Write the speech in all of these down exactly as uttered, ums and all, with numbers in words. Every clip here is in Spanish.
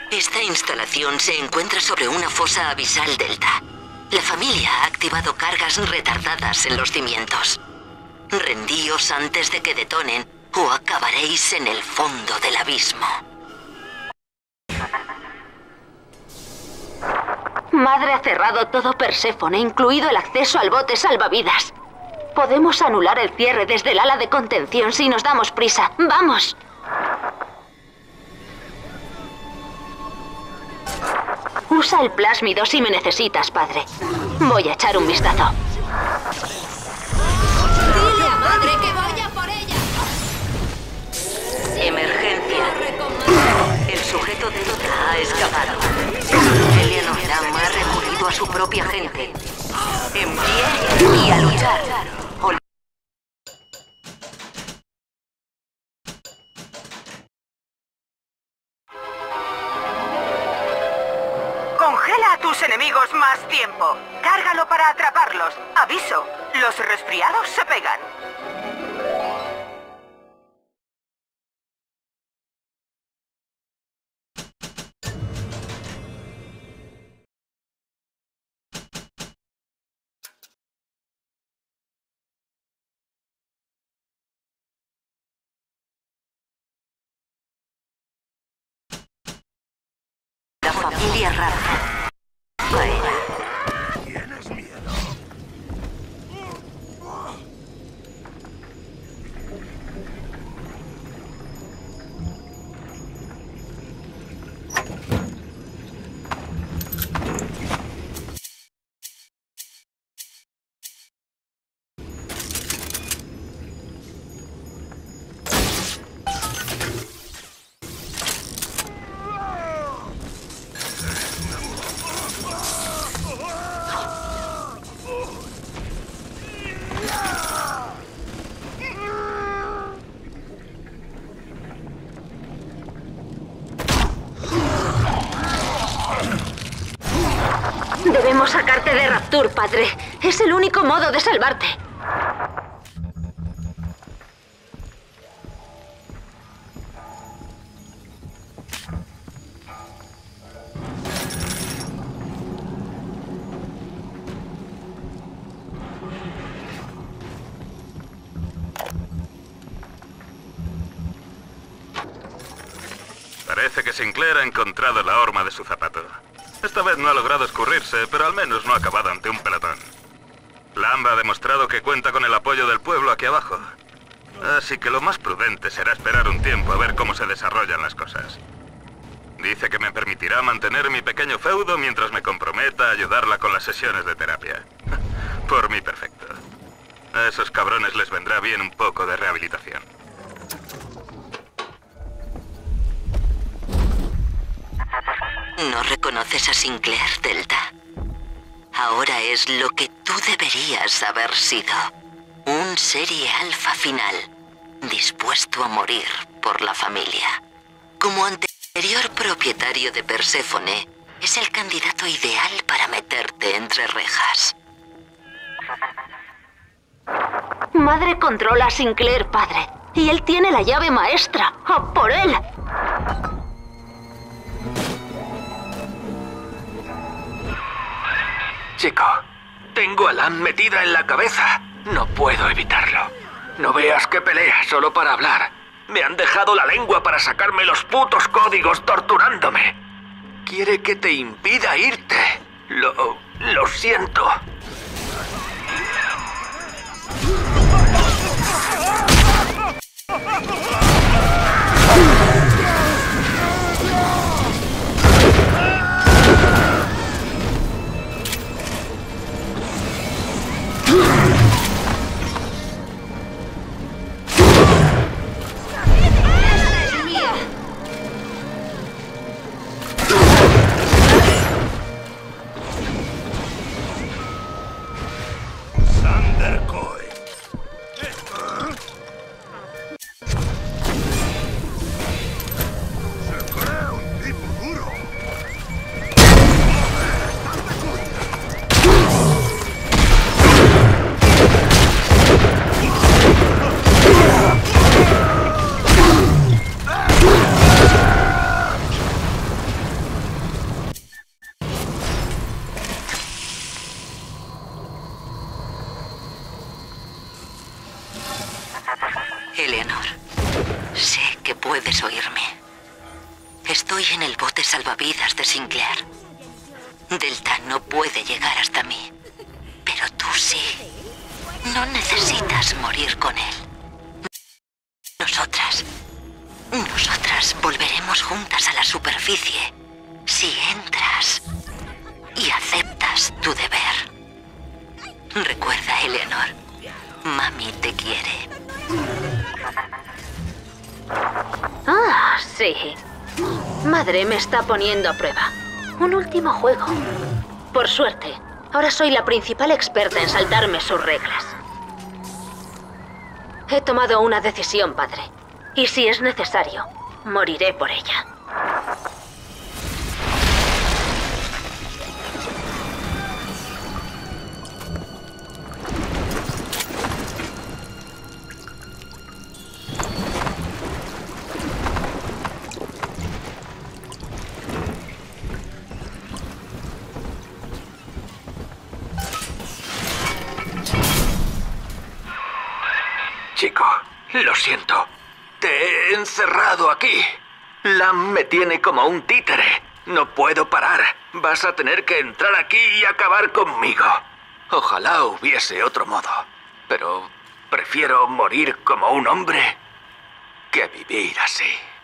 Esta instalación se encuentra sobre una fosa abisal delta. La familia ha activado cargas retardadas en los cimientos. Rendíos antes de que detonen o acabaréis en el fondo del abismo. Madre ha cerrado todo Perséfone, incluido el acceso al bote salvavidas. Podemos anular el cierre desde el ala de contención si nos damos prisa. ¡Vamos! Usa el plásmido si me necesitas, padre. Voy a echar un vistazo. ¡Dile a madre que vaya por ella! Emergencia. El sujeto de Dota ha escapado. Eleanor Lam ha recurrido a su propia gente. En pie y a luchar. Ol- Congela a tus enemigos más tiempo. Cárgalo para atraparlos. Aviso, los resfriados se pegan. La familia Rara. Faena. ¿Tienes miedo? Debemos sacarte de Rapture, padre. Es el único modo de salvarte. Parece que Sinclair ha encontrado la horma de su zapato. Esta vez no ha logrado escurrirse, pero al menos no ha acabado ante un pelotón. Lamb ha demostrado que cuenta con el apoyo del pueblo aquí abajo. Así que lo más prudente será esperar un tiempo a ver cómo se desarrollan las cosas. Dice que me permitirá mantener mi pequeño feudo mientras me comprometa a ayudarla con las sesiones de terapia. Por mí, perfecto. A esos cabrones les vendrá bien un poco de rehabilitación. ¿No reconoces a Sinclair, Delta? Ahora es lo que tú deberías haber sido. Un serie alfa final, dispuesto a morir por la familia. Como anterior propietario de Perséfone, es el candidato ideal para meterte entre rejas. Madre controla a Sinclair, padre. Y él tiene la llave maestra. ¡A por él! Chico, tengo a Lam metida en la cabeza. No puedo evitarlo. No veas que pelea solo para hablar. Me han dejado la lengua para sacarme los putos códigos torturándome. Quiere que te impida irte. Lo... lo siento. puedes oírme. Estoy en el bote salvavidas de Sinclair. Delta no puede llegar hasta mí. Pero tú sí. No necesitas morir con él. Nosotras... Nosotras volveremos juntas a la superficie si entras y aceptas tu deber. Recuerda, Eleanor, mami te quiere. Ah, sí. Madre me está poniendo a prueba. Un último juego. Por suerte, ahora soy la principal experta en saltarme sus reglas. He tomado una decisión, padre. Y si es necesario, moriré por ella. Chico, lo siento. Te he encerrado aquí. Lam me tiene como un títere. No puedo parar. Vas a tener que entrar aquí y acabar conmigo. Ojalá hubiese otro modo. Pero prefiero morir como un hombre que vivir así.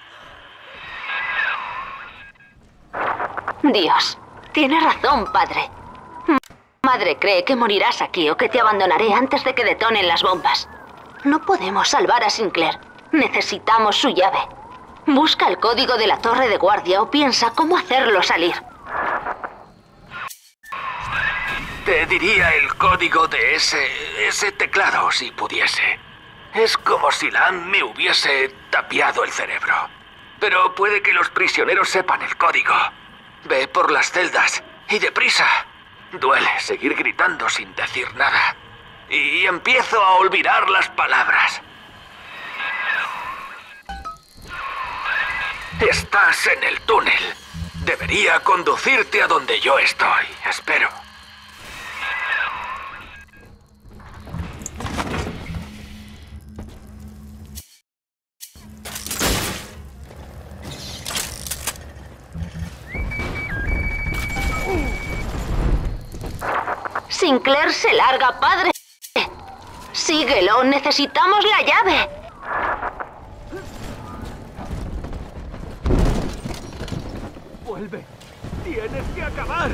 Dios, tiene razón, padre. Madre cree que morirás aquí o que te abandonaré antes de que detonen las bombas. No podemos salvar a Sinclair. Necesitamos su llave. Busca el código de la torre de guardia o piensa cómo hacerlo salir. Te diría el código de ese... ese teclado si pudiese. Es como si Lam me hubiese tapiado el cerebro. Pero puede que los prisioneros sepan el código. Ve por las celdas y deprisa. Duele seguir gritando sin decir nada. Y empiezo a olvidar las palabras. Estás en el túnel. Debería conducirte a donde yo estoy. Espero. Sinclair se larga, padre. Síguelo, necesitamos la llave. Vuelve. Tienes que acabar.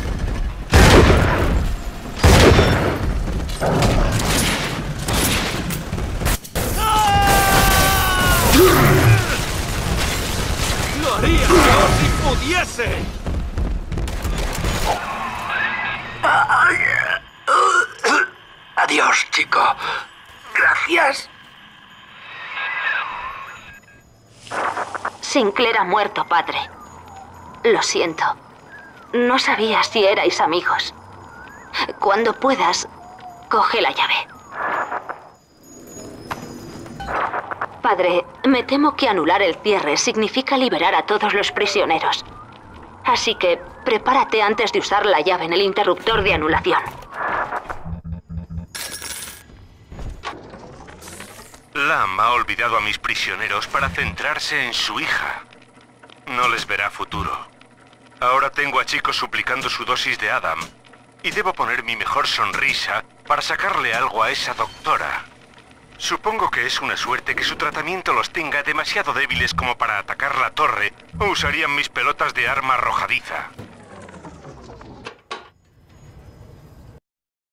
¡Lo haría yo si pudiese! Adiós, chico. Gracias. Sinclair ha muerto, padre. Lo siento. No sabía si erais amigos. Cuando puedas, coge la llave. Padre, me temo que anular el cierre significa liberar a todos los prisioneros. Así que prepárate antes de usar la llave en el interruptor de anulación. Lam ha olvidado a mis prisioneros para centrarse en su hija. No les verá futuro. Ahora tengo a Chico suplicando su dosis de Adam. Y debo poner mi mejor sonrisa para sacarle algo a esa doctora. Supongo que es una suerte que su tratamiento los tenga demasiado débiles como para atacar la torre o usarían mis pelotas de arma arrojadiza.